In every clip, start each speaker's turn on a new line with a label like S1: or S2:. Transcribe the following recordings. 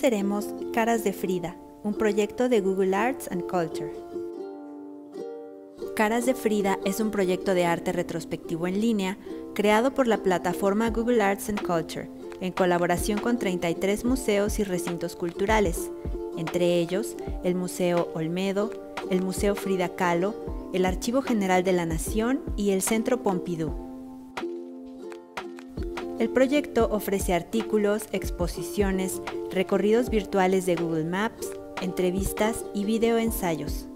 S1: conoceremos Caras de Frida, un proyecto de Google Arts and Culture. Caras de Frida es un proyecto de arte retrospectivo en línea creado por la plataforma Google Arts and Culture, en colaboración con 33 museos y recintos culturales, entre ellos el Museo Olmedo, el Museo Frida Kahlo, el Archivo General de la Nación y el Centro Pompidou. El proyecto ofrece artículos, exposiciones, recorridos virtuales de Google Maps, entrevistas y videoensayos.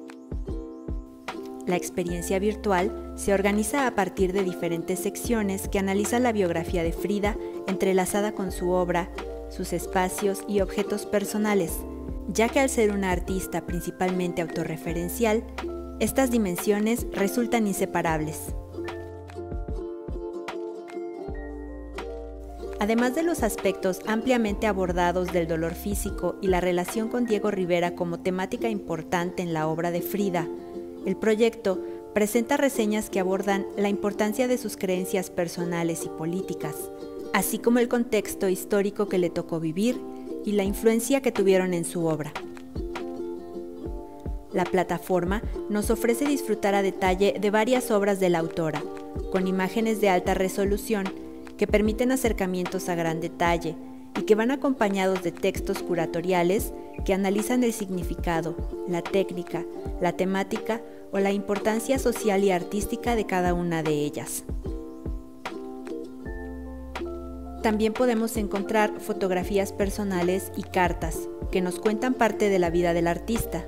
S1: La experiencia virtual se organiza a partir de diferentes secciones que analizan la biografía de Frida entrelazada con su obra, sus espacios y objetos personales, ya que al ser una artista principalmente autorreferencial, estas dimensiones resultan inseparables. Además de los aspectos ampliamente abordados del dolor físico y la relación con Diego Rivera como temática importante en la obra de Frida, el proyecto presenta reseñas que abordan la importancia de sus creencias personales y políticas, así como el contexto histórico que le tocó vivir y la influencia que tuvieron en su obra. La plataforma nos ofrece disfrutar a detalle de varias obras de la autora, con imágenes de alta resolución que permiten acercamientos a gran detalle y que van acompañados de textos curatoriales que analizan el significado, la técnica, la temática o la importancia social y artística de cada una de ellas. También podemos encontrar fotografías personales y cartas que nos cuentan parte de la vida del artista.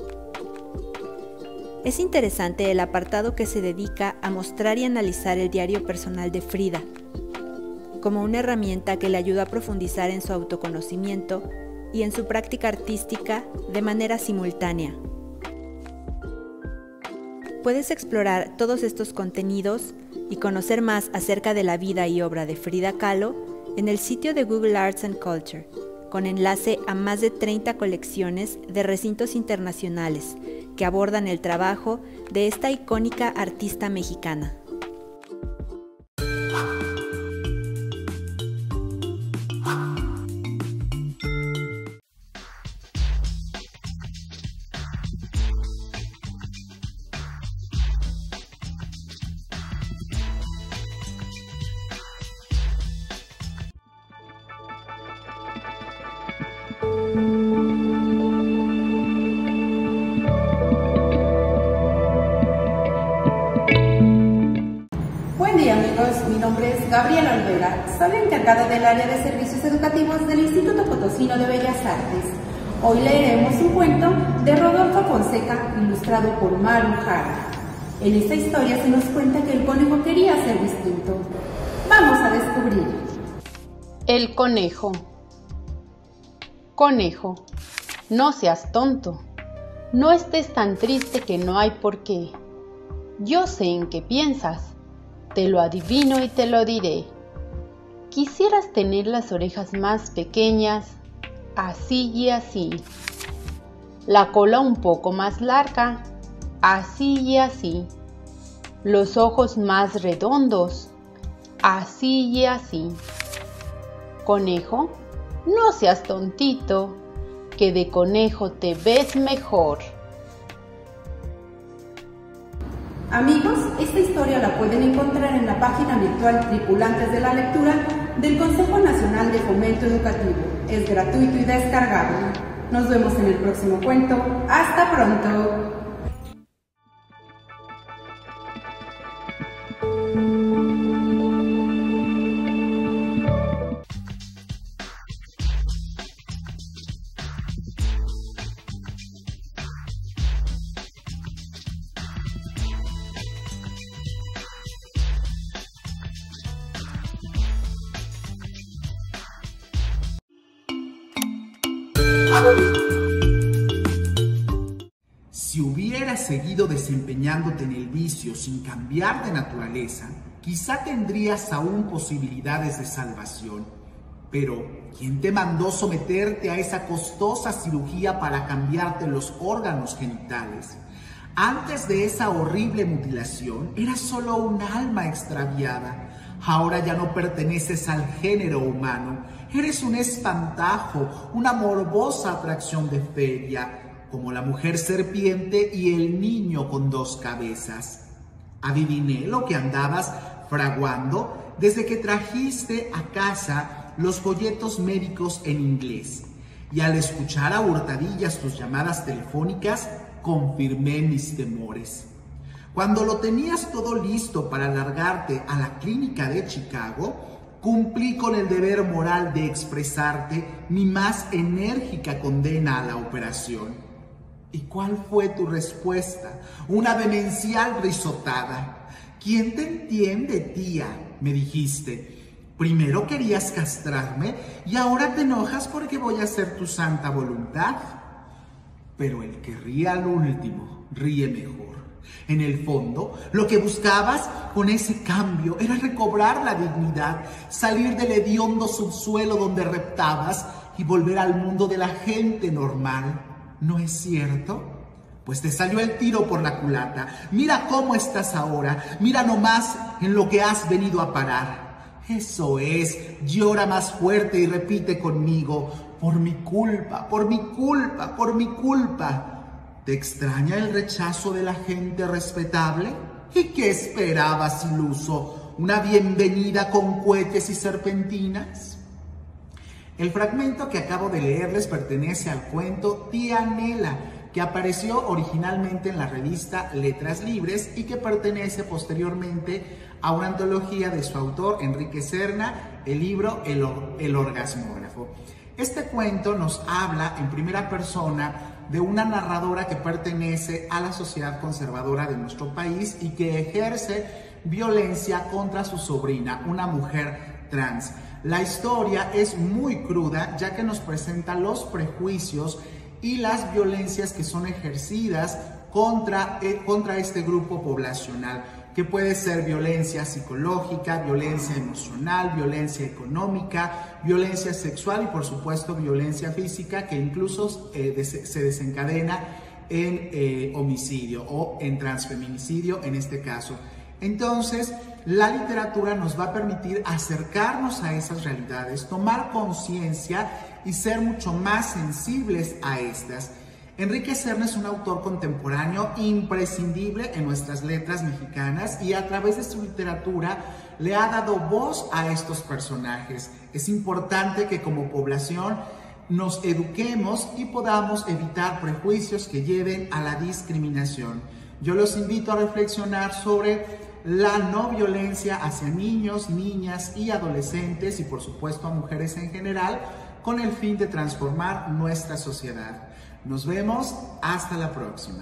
S1: Es interesante el apartado que se dedica a mostrar y analizar el diario personal de Frida, como una herramienta que le ayuda a profundizar en su autoconocimiento y en su práctica artística de manera simultánea. Puedes explorar todos estos contenidos y conocer más acerca de la vida y obra de Frida Kahlo en el sitio de Google Arts and Culture, con enlace a más de 30 colecciones de recintos internacionales que abordan el trabajo de esta icónica artista mexicana.
S2: Buen día amigos, mi nombre es Gabriela Olvera, soy la encargada del área de servicios educativos del Instituto Potosino de Bellas Artes. Hoy leeremos un cuento de Rodolfo Fonseca, ilustrado por Maru Jara. En esta historia se nos cuenta que el conejo quería ser distinto. Vamos a descubrir.
S3: El conejo. Conejo, no seas tonto. No estés tan triste que no hay por qué. Yo sé en qué piensas. Te lo adivino y te lo diré. Quisieras tener las orejas más pequeñas, así y así. La cola un poco más larga, así y así. Los ojos más redondos, así y así. Conejo, no seas tontito, que de conejo te ves mejor.
S2: Amigos, esta historia la pueden encontrar en la página virtual Tripulantes de la Lectura del Consejo Nacional de Fomento Educativo. Es gratuito y descargable. Nos vemos en el próximo cuento. ¡Hasta pronto!
S4: Si hubieras seguido desempeñándote en el vicio sin cambiar de naturaleza, quizá tendrías aún posibilidades de salvación. Pero, ¿quién te mandó someterte a esa costosa cirugía para cambiarte los órganos genitales? Antes de esa horrible mutilación, eras solo un alma extraviada. Ahora ya no perteneces al género humano Eres un espantajo, una morbosa atracción de feria, como la mujer serpiente y el niño con 2 cabezas. Adiviné lo que andabas fraguando desde que trajiste a casa los folletos médicos en inglés. Y al escuchar a hurtadillas tus llamadas telefónicas, confirmé mis temores. Cuando lo tenías todo listo para largarte a la clínica de Chicago, cumplí con el deber moral de expresarte mi más enérgica condena a la operación. ¿Y cuál fue tu respuesta? Una demencial risotada. ¿Quién te entiende, tía?, me dijiste. Primero querías castrarme y ahora te enojas porque voy a hacer tu santa voluntad. Pero el que ríe al último, ríe mejor. En el fondo, lo que buscabas con ese cambio era recobrar la dignidad, salir del hediondo subsuelo donde reptabas y volver al mundo de la gente normal. ¿No es cierto? Pues te salió el tiro por la culata. Mira cómo estás ahora. Mira nomás en lo que has venido a parar. Eso es, llora más fuerte y repite conmigo: por mi culpa, por mi culpa, por mi culpa. ¿Te extraña el rechazo de la gente respetable? ¿Y qué esperabas, iluso? ¿Una bienvenida con cohetes y serpentinas? El fragmento que acabo de leerles pertenece al cuento Tía Nela, que apareció originalmente en la revista Letras Libres y que pertenece posteriormente a una antología de su autor, Enrique Serna, el libro El Orgasmógrafo. Este cuento nos habla en primera persona de una narradora que pertenece a la sociedad conservadora de nuestro país y que ejerce violencia contra su sobrina, una mujer trans. La historia es muy cruda, ya que nos presenta los prejuicios y las violencias que son ejercidas contra este grupo poblacional, que puede ser violencia psicológica, violencia emocional, violencia económica, violencia sexual y por supuesto violencia física, que incluso se desencadena en homicidio o en transfeminicidio en este caso. Entonces, la literatura nos va a permitir acercarnos a esas realidades, tomar conciencia y ser mucho más sensibles a estas. Enrique Serna es un autor contemporáneo imprescindible en nuestras letras mexicanas y a través de su literatura le ha dado voz a estos personajes. Es importante que como población nos eduquemos y podamos evitar prejuicios que lleven a la discriminación. Yo los invito a reflexionar sobre la no violencia hacia niños, niñas y adolescentes y por supuesto a mujeres en general, con el fin de transformar nuestra sociedad. Nos vemos, hasta la próxima.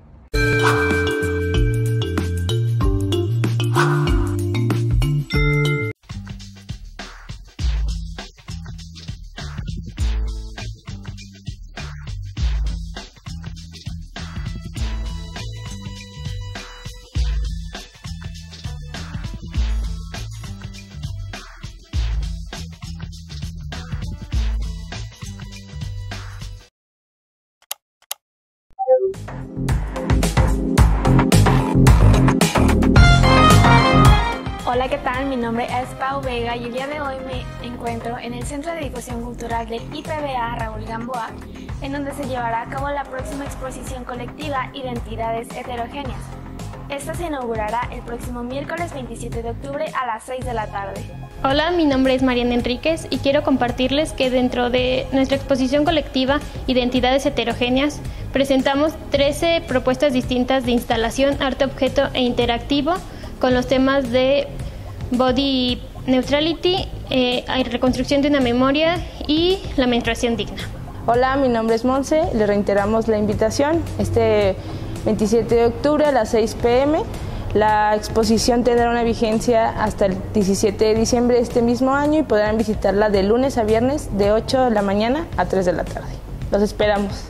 S5: Hola, ¿qué tal? Mi nombre es Pau Vega y el día de hoy me encuentro en el Centro de Difusión Cultural del IPBA Raúl Gamboa, en donde se llevará a cabo la próxima exposición colectiva Identidades Heterogéneas. Esta se inaugurará el próximo miércoles 27 de octubre a las 6 de la tarde.
S6: Hola, mi nombre es Mariana Enríquez y quiero compartirles que dentro de nuestra exposición colectiva Identidades Heterogéneas presentamos 13 propuestas distintas de instalación, arte objeto e interactivo con los temas de body neutrality, reconstrucción de una memoria y la menstruación digna.
S7: Hola, mi nombre es Monse, le reiteramos la invitación este 27 de octubre a las 6 p.m. La exposición tendrá una vigencia hasta el 17 de diciembre de este mismo año y podrán visitarla de lunes a viernes de 8 de la mañana a 3 de la tarde. Los esperamos.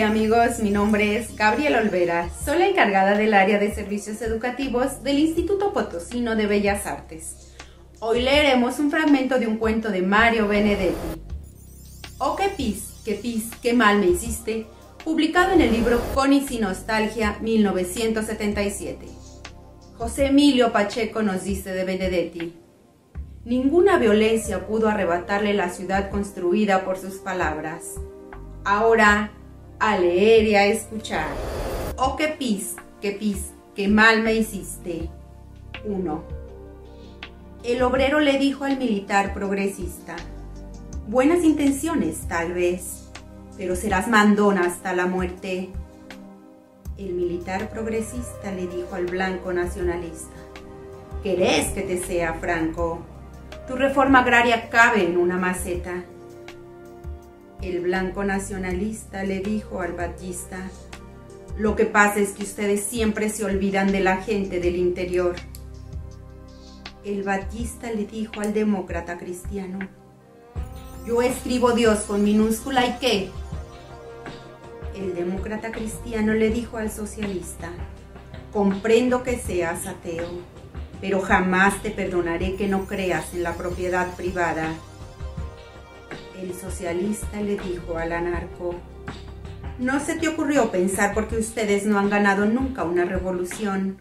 S2: día amigos, mi nombre es Gabriela Olvera, soy la encargada del área de servicios educativos del Instituto Potosino de Bellas Artes. Hoy leeremos un fragmento de un cuento de Mario Benedetti. Oh, qué pis, qué mal me hiciste, publicado en el libro Con y sin nostalgia, 1977. José Emilio Pacheco nos dice de Benedetti: ninguna violencia pudo arrebatarle la ciudad construida por sus palabras. Ahora, a leer y a escuchar. Oh, qué pis, qué mal me hiciste. 1. El obrero le dijo al militar progresista: buenas intenciones, tal vez, pero serás mandón hasta la muerte. El militar progresista le dijo al blanco nacionalista: ¿querés que te sea franco? Tu reforma agraria cabe en una maceta. El blanco nacionalista le dijo al batllista: lo que pasa es que ustedes siempre se olvidan de la gente del interior. El batllista le dijo al demócrata cristiano: yo escribo Dios con minúscula, ¿y qué? El demócrata cristiano le dijo al socialista: comprendo que seas ateo, pero jamás te perdonaré que no creas en la propiedad privada. El socialista le dijo al anarco: no se te ocurrió pensar porque ustedes no han ganado nunca una revolución.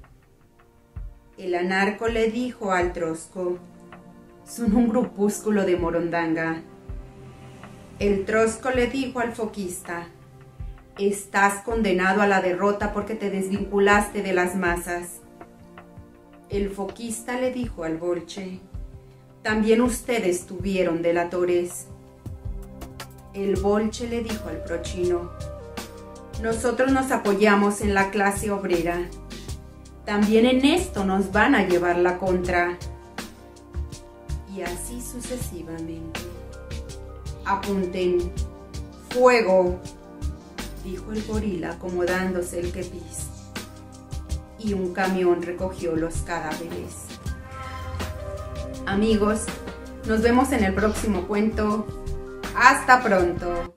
S2: El anarco le dijo al trosco: son un grupúsculo de morondanga. El trosco le dijo al foquista: estás condenado a la derrota porque te desvinculaste de las masas. El foquista le dijo al bolche: también ustedes tuvieron delatores. El bolche le dijo al prochino: nosotros nos apoyamos en la clase obrera. También en esto nos van a llevar la contra. Y así sucesivamente. Apunten. ¡Fuego!, dijo el gorila acomodándose el kepis. Y un camión recogió los cadáveres. Amigos, nos vemos en el próximo cuento. ¡Hasta pronto!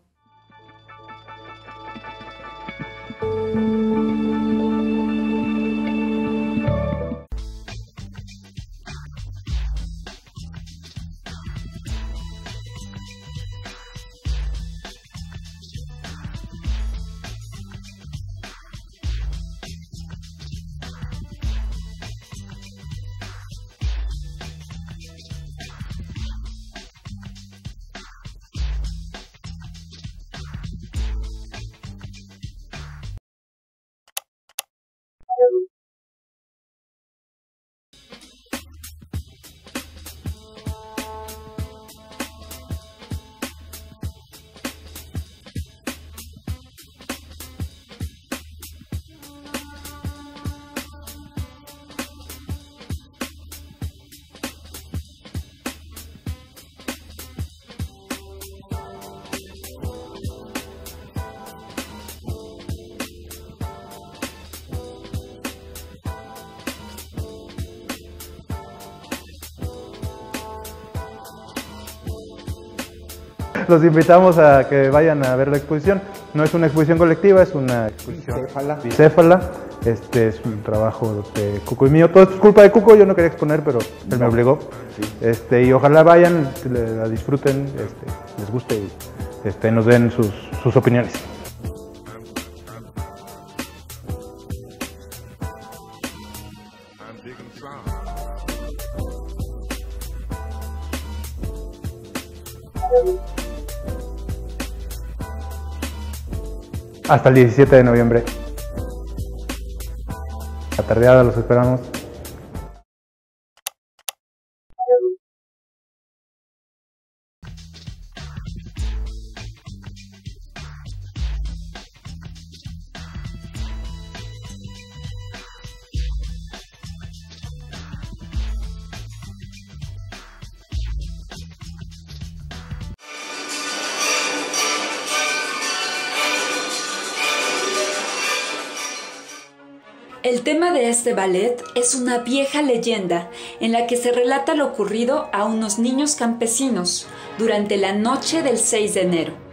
S8: Los invitamos a que vayan a ver la exposición. No es una exposición colectiva, es una exposición bicéfala. Este es un trabajo de Cuco y mío. Todo esto es culpa de Cuco, yo no quería exponer, pero él me obligó. Sí. Y ojalá vayan, la disfruten, les guste y nos den sus opiniones. Hasta el 17 de noviembre. La tardeada los esperamos.
S9: El tema de este ballet es una vieja leyenda en la que se relata lo ocurrido a unos niños campesinos durante la noche del 6 de enero.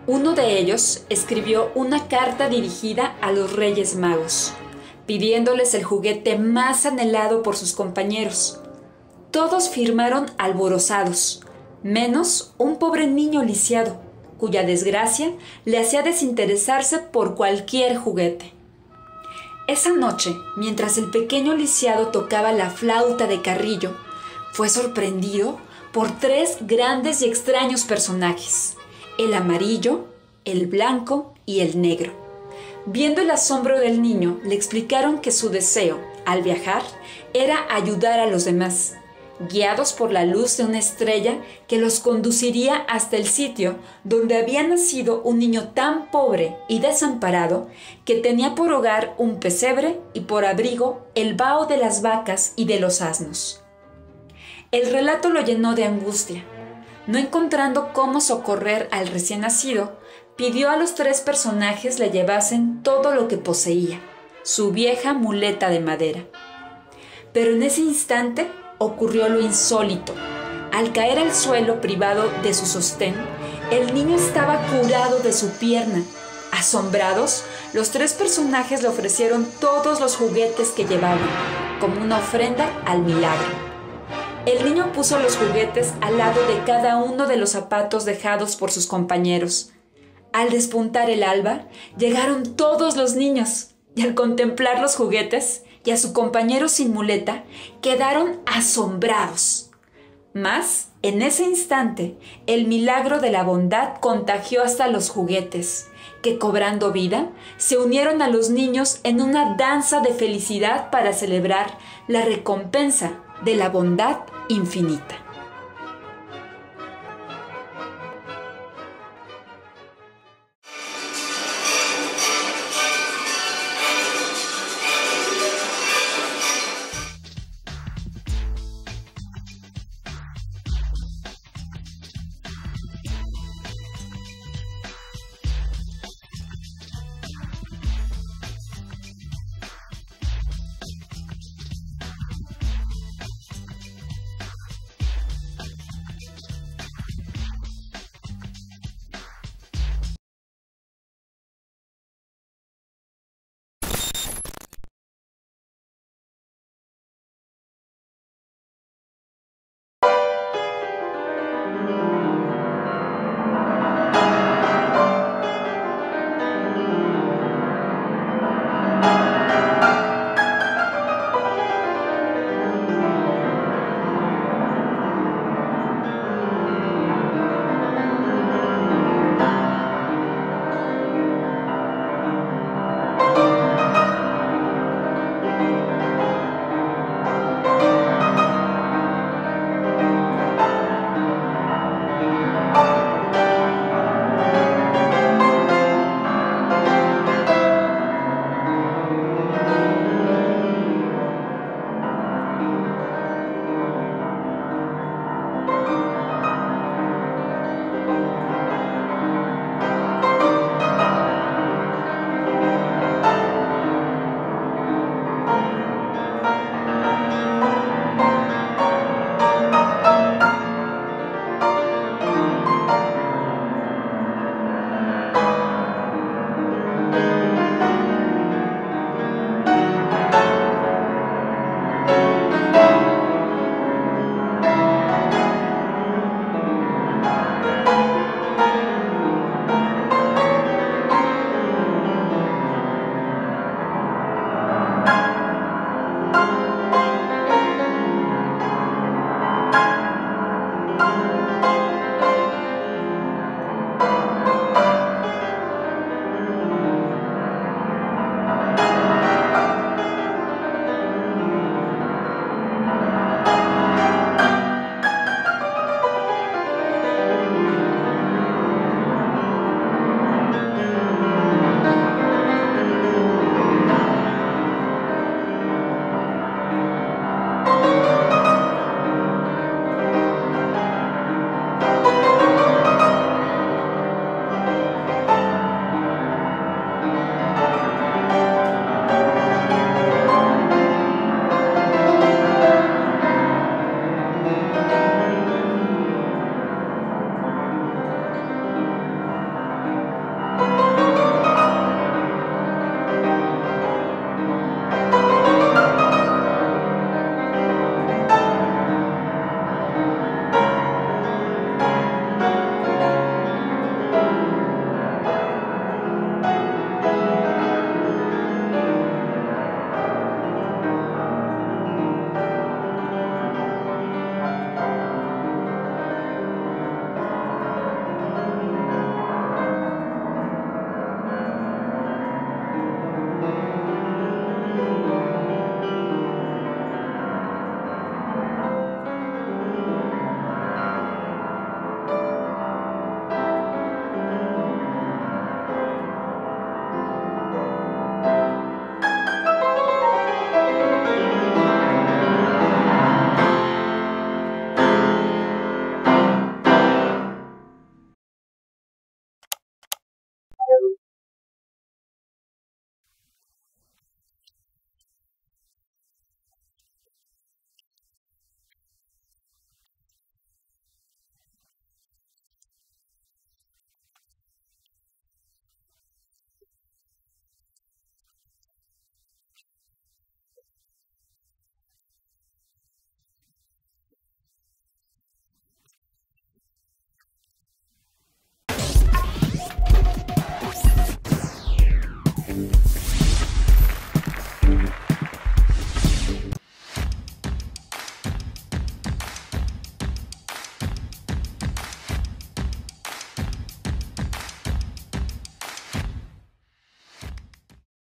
S9: Uno de ellos escribió una carta dirigida a los Reyes Magos, pidiéndoles el juguete más anhelado por sus compañeros. Todos firmaron alborozados, menos un pobre niño lisiado, cuya desgracia le hacía desinteresarse por cualquier juguete. Esa noche, mientras el pequeño lisiado tocaba la flauta de carrillo, fue sorprendido por 3 grandes y extraños personajes: el amarillo, el blanco y el negro. Viendo el asombro del niño, le explicaron que su deseo, al viajar, era ayudar a los demás, guiados por la luz de una estrella que los conduciría hasta el sitio donde había nacido un niño tan pobre y desamparado que tenía por hogar un pesebre y por abrigo el vaho de las vacas y de los asnos. El relato lo llenó de angustia. No encontrando cómo socorrer al recién nacido, pidió a los 3 personajes le llevasen todo lo que poseía, su vieja muleta de madera. Pero en ese instante ocurrió lo insólito. Al caer al suelo privado de su sostén, el niño estaba curado de su pierna. Asombrados, los 3 personajes le ofrecieron todos los juguetes que llevaban, como una ofrenda al milagro. El niño puso los juguetes al lado de cada uno de los zapatos dejados por sus compañeros. Al despuntar el alba, llegaron todos los niños, y al contemplar los juguetes y a su compañero sin muleta, quedaron asombrados. Mas, en ese instante, el milagro de la bondad contagió hasta los juguetes, que cobrando vida, se unieron a los niños en una danza de felicidad para celebrar la recompensa de la bondad infinita.